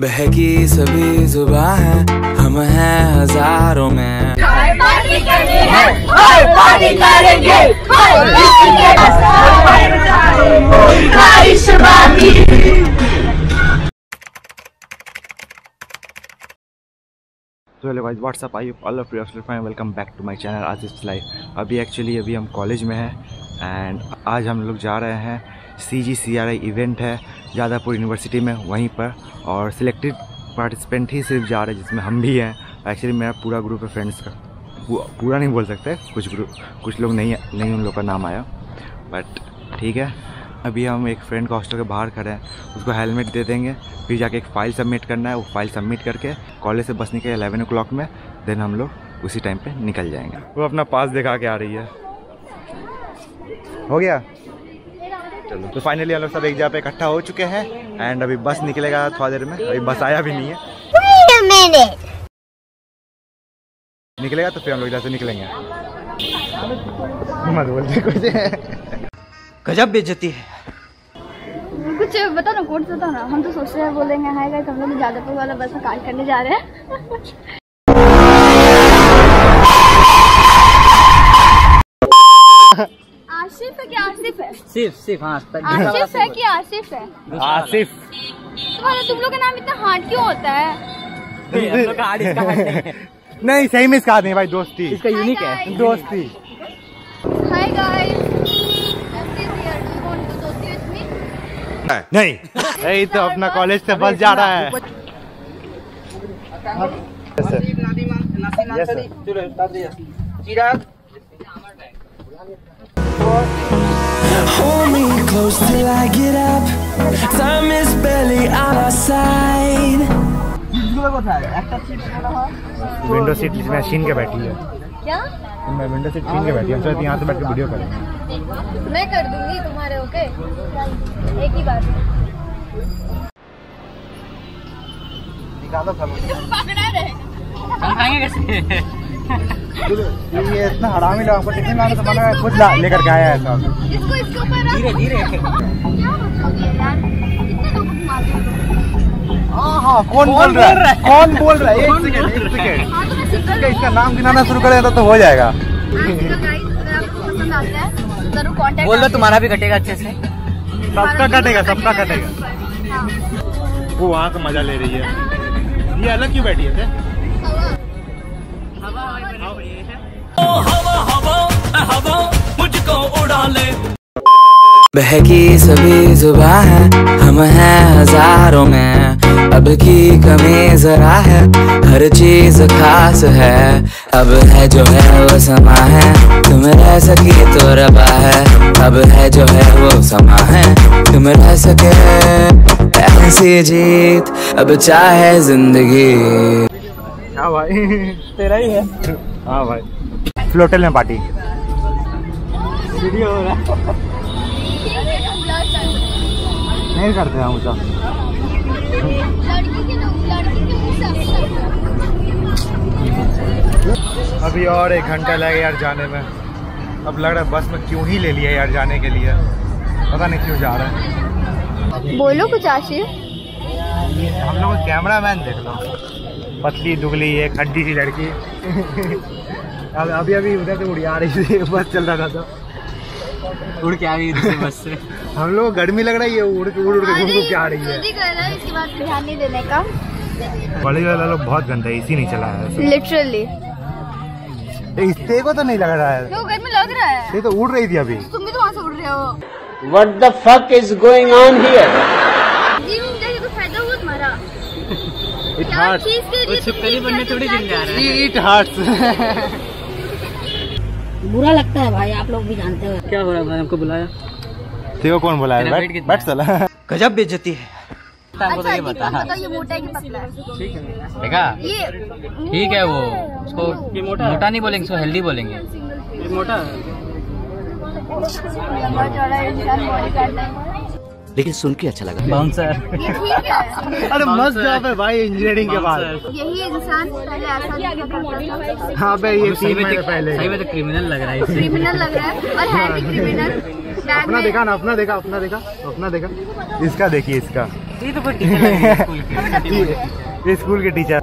बहकी सभी जुबां है, हम हैं हजारों में। पार्टी करनी है, पार्टी करेंगे, तो hello guys, what's up I all of you fine, welcome back to my channel Asif life. अभी हम कॉलेज में हैं एंड आज हम लोग जा रहे हैं CGCRI इवेंट है जादवपुर यूनिवर्सिटी में, वहीं पर और सिलेक्टेड पार्टिसिपेंट ही सिर्फ जा रहे हैं जिसमें हम भी हैं। एक्चुअली मेरा पूरा ग्रुप है फ्रेंड्स का, पूरा नहीं बोल सकते, कुछ लोग नहीं उन लोग का नाम आया, बट ठीक है। अभी हम एक फ्रेंड का हॉस्टल के बाहर खड़े हैं, उसको हेलमेट दे देंगे, फिर जाके एक फ़ाइल सबमिट करना है। वो फाइल सबमिट करके कॉलेज से बस निकले 11 o'clock में, देन हम लोग उसी टाइम पे निकल जाएंगे। वो अपना पास दिखा के आ रही है। हो गया, चलो। तो फाइनली हम लोग सब एक जगह पे इकट्ठा हो चुके हैं एंड अभी बस निकलेगा थोड़ा देर में। अभी बस आया भी नहीं है, निकलेगा तो फिर हम लोग इधर से निकलेंगे। मत बोलते कुछ, गजब बेइज्जती है। कुछ बता ना, कोड बता ना। हम तो सोच रहे हैं बोलेंगे हाय गाइस, हम लोग जादवपुर वाला बस में कांड करने जा रहे हैं। आसिफ है क्या? आसिफ है, सिर्फ हाँ, आसिफ है कि आसिफ है? आसिफ। तुम लोग का नाम इतना हार्ड क्यों होता है? नहीं, सही में इसका नहीं भाई, दोस्ती इसका यूनिक है, दोस्ती। हाय गाइस, नहीं, यही तो अपना कॉलेज से बस जा रहा है। Hold me close till I get up. Time is barely on our side. Window seat में छीन के बैठी है। क्या? मैं विंडो सीट छीन के बैठी हूँ, हम यहाँ से बैठ के वीडियो करेंगे। मैं कर दूंगी तुम्हारे, ओके? एक ही बात। पकड़ा रहे। ये इतना हरामी लोग, आपको टिफिन लाने से मना है, खुद लेकर के आया है सब। इसको ऊपर धीरे धीरे। हाँ, कौन बोल रहा है? एक सेकंड, इसका नाम गिनाना शुरू करेगा तो हो जाएगा। बोल दो, तुम्हारा भी कटेगा अच्छे से। सबका कटेगा। वो वहाँ का मजा ले रही है, ये अलग क्यों बैठी है? हवा मुझको उड़ा ले। बहकी सभी जुबां है, हम हैं हजारों में। अब की कमी जरा है, हर चीज खास है। अब है जो है वो समा है, तुम रह सकी तो रबा है। अब है जो है वो समा है, तुम रह सके ऐसी जीत, अब चाहे जिंदगी। हाँ भाई, तेरा ही है। हाँ भाई, फ्लोटल में पार्टी वीडियो हो रहा है। नहीं करते हम तो। अभी और 1 घंटा लगेगा यार जाने में। अब लग रहा है बस में क्यों ही ले लिया यार जाने के लिए, पता नहीं क्यों जा रहा है। बोलो कुछ आशिफ। हम लोग कैमरा मैन देख लो, पतली दुगली एक हड्डी सी लड़की। अभी उधर से उड़ी आ रही थी, बस चल रहा था तो उड़ के आ रही है बस से। हम लोग गर्मी लग रही है, उड़ के घूम के आ रही है। इसके बाद ध्यान नहीं देने का। कॉलेज वाला लोग बहुत गंदा है, इसी नहीं चला है लिटरली। इससे को तो नहीं लग रहा है, तो गर्मी लग रहा है। ये तो उड़ रही थी अभी। तुम भी तो वहाँ से उड़ रहे हो। What the fuck is going on here? तो फायदा हुआ तुम्हारा। It hurts. थोड़ी जिंदा आ रहा है। It hurts. बुरा लगता है भाई, आप लोग भी जानते हो। क्या हो रहा है भाई, हमको बुलाया? तेरे को कौन बुलाया? बैठ चला। गजब बेइज्जती है। अच्छा, ये बता ये मोटा है कि पतला है? देखा, ये ठीक है। वो उसको मोटा नहीं बोलेंगे, उसको हेल्दी बोलेंगे। ये मोटा है, लंबा चौड़ा इंसान बॉडी करता है। लेकिन सुन के अच्छा लगा। बाउंसर। ठीक है। अरे मस्त जॉब है भाई इंजीनियरिंग के बाद। यही इंसान पहले ऐसा नहीं करता था। हाँ भाई, ये सही में तो क्रिमिनल लग रहा है। क्रिमिनल लग रहा है और है भी क्रिमिनल। अपना देखा ना, अपना देखा। इसका देखिए, इसका ये तो कोई टीचर लग रही है स्कूल की। ये स्कूल के टीचर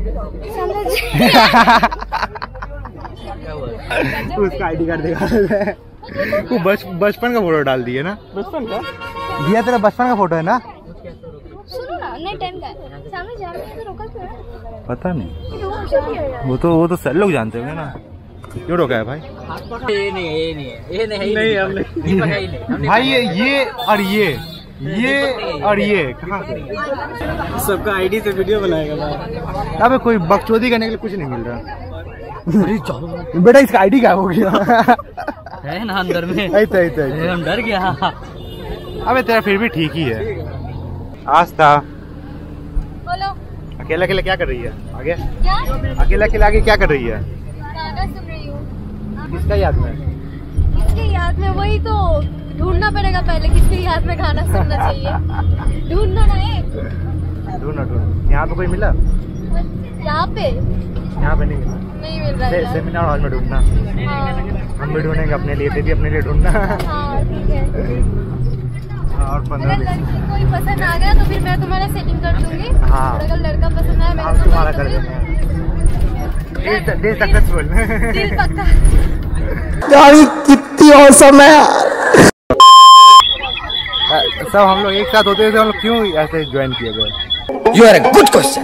उसका आईडी कार्ड दिखा रहे हैं। वो बचपन का फोटो डाल दिए ना। बचपन का दिया, तेरा बचपन का फोटो है ना। सुनो ना, नहीं 10 का सामने जा रहे हैं तो रोका क्यों? पता नहीं, वो तो सर लोग जानते होंगे ना, क्यों रोका है भाई? ये नहीं हमने भाई ये और ये कहाँ सबका आईडी से वीडियो बनाएगा भाई। अबे कोई बकचोदी करने के लिए कुछ नहीं मिल रहा। बेटा इसका आईडी क्या हो गया है ना अंदर में। हम डर गया। अबे तेरा फिर भी ठीक ही है। आस्था बोलो अकेला अकेला क्या कर रही है आगे? क्या? अकेला आगे क्या कर रही है? गाना सुन रही हूँ। किसका याद में? किसके याद में? वही तो ढूंढना पड़ेगा पहले, किसके याद में गाना सुनना चाहिए। ढूंढना ना है। ढूंढ यहाँ पे कोई मिला? यहाँ पे नहीं मिला। नहीं मिल रहा है। सेमिनार हॉल में ढूंढना। हाँ हम भी ढूंढेंगे अपने लिए, भी अपने लिए ढूंढना। हाँ ठीक है। और 15 अगर लड़की कोई पसंद आ गया तो फिर मैं तुम्हारा सेटिंग कर दूंगी। हाँ। और अगर लड़का पसंद आया मैं हम तुम्हारा कर देंगे। Day successful. दिल पक्का। कितनी और समय सब हम लोग एक साथ होते थे, हम लोग क्यों ऐसे ज्वाइन किए गए? You are a good question.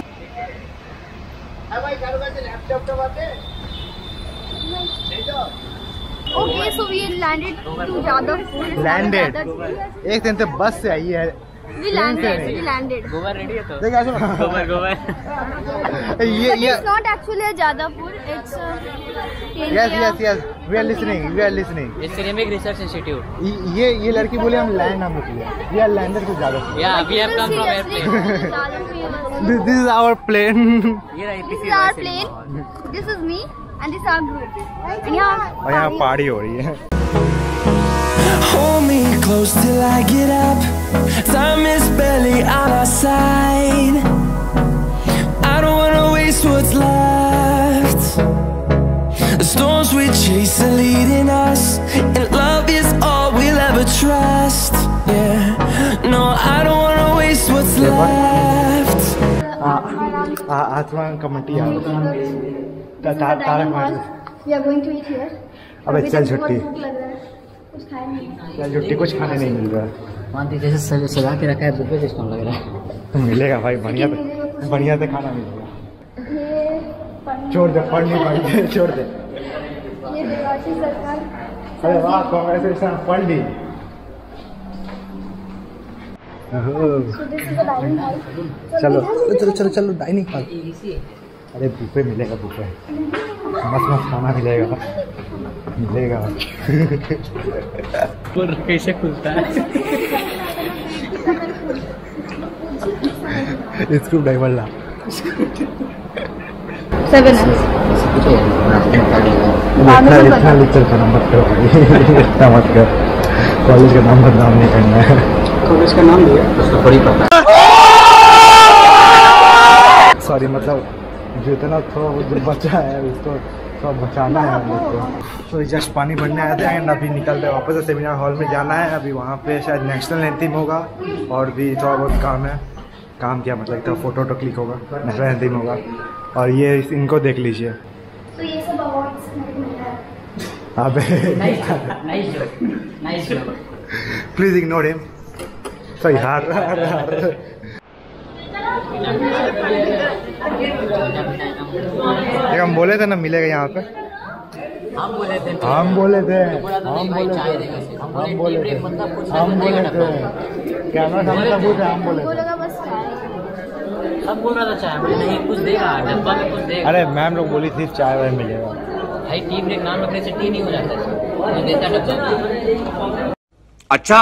Okay, so we landed to Jadavpur. Landed एक दिन से बस से आई है। We landed. गोबर रेडी है तो। देख ऐसे गोबर ये It's not actually a Jadavpur. It's yes we are listening. ये सिरेमिक रिसर्च इंस्टीट्यूट। ये लड़की बोले हम लैंड हम निकले, we are landed to Jadavpur. या we have come from aeroplane. This is our plane. ये रहा This is our plane. This is me and this is our group. And और यहाँ पार्टी हो रही है। Hold me close till I get up. Time is barely on our side. I don't wanna waste what's left. The storms we chase are leading us, and love is all we'll ever trust. Yeah, no, I don't wanna waste what's left. आसमान committee आ तारक महल। we are going to eat here. अबे चल छुट्टी, भूख लग रहा है, कुछ खाए नहीं। चल छुट्टी, कुछ खाने नहीं मिल रहा है। मानती जैसे सजा के रखा है बुफे सिस्टम लग रहा है। मिलेगा भाई, बढ़िया से खाना मिलेगा। ये पनीर- छोड़ दे, पढ़ नहीं पाई, छोड़ दे। ये देवासी सरकार। अरे वाह, कांग्रेचुलेशन, पढ़ ली। So this is the dining hall. चलो डाइनिंग हॉल। अरे बुफे मिलेगा, बुफे मस्त खाना मिलेगा। कैसे खुलता है? स्क्रू ड्राइवर ला। 7 इतना लेक्चर का मत करो भाई, इतना मत कर। कॉलेज का नाम बदनाम नहीं करना है। कॉलेज का नाम दिया उसको थोड़ी पता। सॉरी, मतलब जितना थोड़ा वो जो बचा है उसको थोड़ा बचाना है हम लोग को। तो जस्ट पानी भरने आए थे एंड अभी निकल रहे वापस से सेमिनार हॉल में जाना है। अभी वहाँ पे शायद नेशनल एंथम होगा और भी थोड़ा बहुत काम है। काम क्या मतलब, तो फोटो क्लिक होगा, नेशनल एंथम होगा। और ये इनको देख लीजिए। तो ये सब अवार्ड्स मिलता है। अबे nice please ignore him. Sorry हार। हम बोले थे ना मिलेगा यहाँ पे। हम बोले थे हम बोले थे कैमरा सामने सब कुछ है, हम बोले थे। बोलेगा बस चाय। सब बोल रहा था चाय, बोले नहीं कुछ देगा, डब्बा में कुछ देगा। अरे मैम लोग बोली थी चाय वाय मिलेगा। भाई टी ब्रेक नाम रखने से टी नहीं हो जाता है, वो देता डब्बा। अच्छा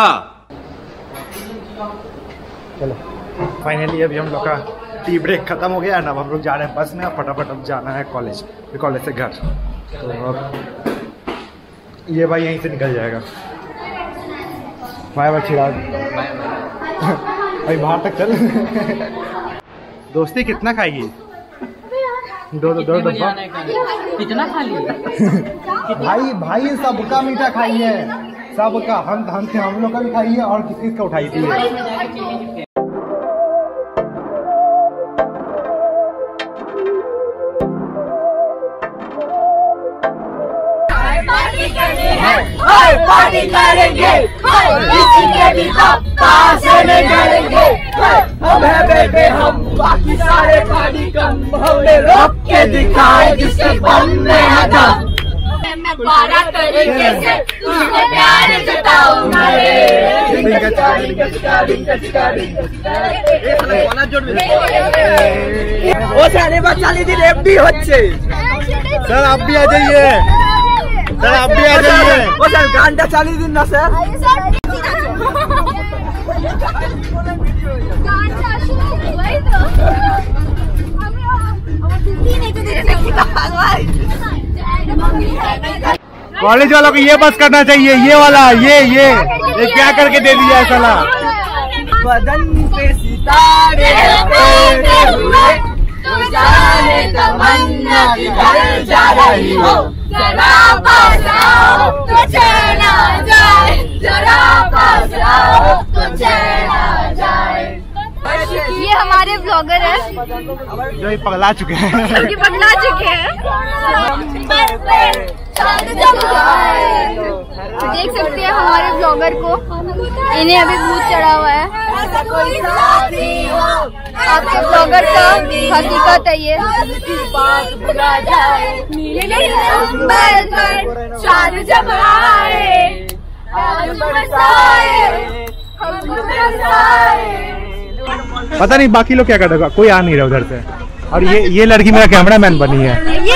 चलो फाइनली अभी हम लोग का टी ब्रेक खत्म हो गया है ना। अब हम लोग जा रहे हैं बस में, फटाफट अब जाना है कॉलेज, फिर कॉलेज से घर। तो अब ये भाई यहीं से निकल जाएगा। बाय बाय चिराग, अभी बाहर तक चल। दोस्ती कितना खाएगी? दो डब्बा। कितना खा लिया? भाई सबका मीठा खाई है, सबका। हम लोग का भी खाई है और किसी का उठाई थी। पार्टी करेंगे, किसी के भी कहाँ से नहीं डरेंगे। हम है बेबे हम, बाकी सारे पार्टी कम, हमने रोक के दिखाए जिसके बम में है दम। मैं 12 तरीके से तुझे प्यार जताऊंगा रे। ও স্যার এবার চালিয়ে দিন এফডি হচ্ছে सर आप भी आ जाइए, सर आप भी आ जाइए। ও স্যার গানটা চালিয়ে দিন না স্যার कॉलेज वालों को ये बस करना चाहिए, ये वाला ये क्या करके दे दिया है साला। बदन पे सितारे लपेटे हुए, तू जाने तमन्ना किधर जा रही हो। जरा पास आओ तो चैन आ जाए, जरा पास आओ तो चैन आ जाए। ये हमारे ब्लॉगर है जो ये पगला चुके हैं। जो पगला चुके हैं। देख सकते हैं हमारे ब्लॉगर को, इन्हें अभी भूत चढ़ा हुआ है। आपके ब्लॉगर का हकीकत है ये। चांद जब आए पता नहीं बाकी लोग क्या कर रहे, कोई आ नहीं रहा उधर से। और ये लड़की मेरा कैमरामैन बनी है।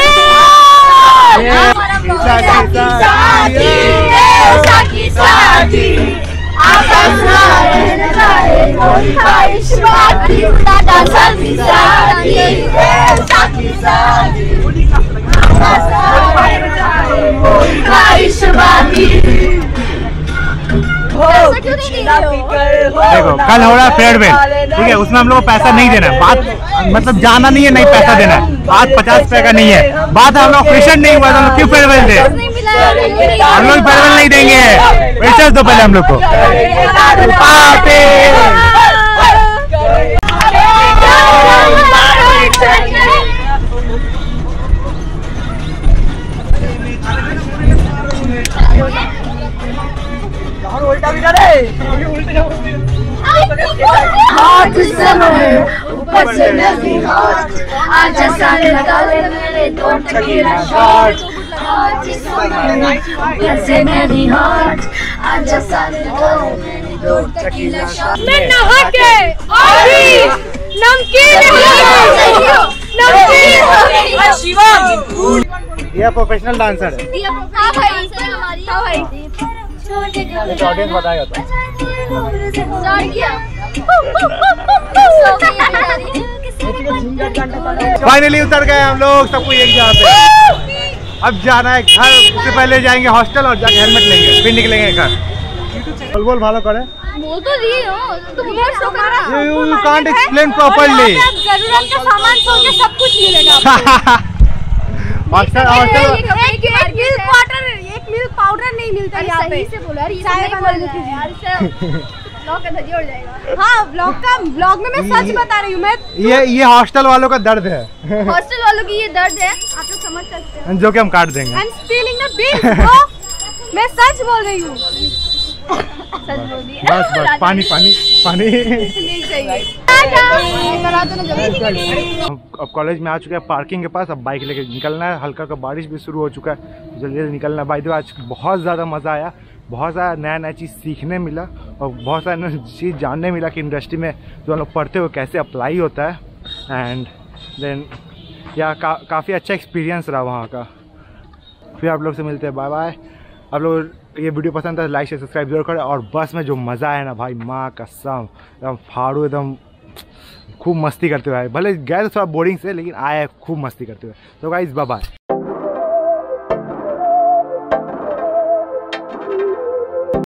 देखो कल हो रहा है फेयरवेल, ठीक है, उसमें हम लोग को पैसा नहीं देना है। बात मतलब जाना नहीं है, नहीं पैसा देना है। आज 50 रुपए का नहीं है, बात हम लोग क्वेश्चन नहीं हुआ तो हम लोग क्यों फेयरवेल दे। हम लोग फेयरवेल नहीं देंगे, फ्रेशर्स दो पहले हम लोग को। उल्टा भी डरे ऊपर से नदी हाथ आज सारे लगा ले मेरे दो टकीला शॉट। ऊपर से नदी हाथ आज सारे लगा ले मेरे दो टकीला शॉट। मैं नहा के अभी नमकीन ये प्रोफेशनल डांसर है। ऑडियंस बताएगा तो। फाइनली उतर गए हम लोग, सब कोई एक जगह पे। अब जाना है घर, उससे पहले जाएंगे हॉस्टल और जाके हेलमेट लेंगे, फिर निकलेंगे घर। बोल भालो करे बोल तो दिए हो तुम, यू कांट एक्सप्लेन प्रॉपर्ली। जरूरत का सामान छोड़ के सब कुछ मिलेगा। हॉस्टल एक मिल्क पाउडर नहीं मिलता यहाँ पे। सही से बोलो यार, ये चाय बना लेते हैं यार, इससे ब्लॉग का धज्जियां उड़ जाएगा। हाँ ब्लॉग में मैं सच बता रही हूँ। मैं ये हॉस्टल वालों का दर्द है। हॉस्टल वालों की ये दर्द है, आप लोग समझ सकते हैं। जो कि हम काट देंगे। I'm stealing the beans, bro। मैं सच बोल रही हूँ। सच बोल दी। बस पानी पानी पानी। नहीं चाहिए। अब कॉलेज में आ चुके हैं पार्किंग के पास, अब बाइक लेके निकलना है। हल्का का बारिश भी शुरू हो चुका है, जल्दी जल्दी निकलना है। भाई तो आज बहुत ज़्यादा मज़ा आया, बहुत सारा नया नया चीज़ सीखने मिला और बहुत सारा नया चीज़ जानने मिला कि इंडस्ट्री में जो हम लोग पढ़ते हुए कैसे अप्लाई होता है। एंड देन या काफ़ी अच्छा एक्सपीरियंस रहा वहाँ का। फिर आप लोग से मिलते हैं, बाय बाय। आप लोग ये वीडियो पसंद है लाइक शेयर सब्सक्राइब जरूर करें। और बस में जो मज़ा आया ना भाई, माँ कसम एकदम फाड़ू, एकदम खूब मस्ती करते हुए आए। भले गए तो थोड़ा बोरिंग से, लेकिन आए खूब मस्ती करते हुए। तो गाइस बाय बाय।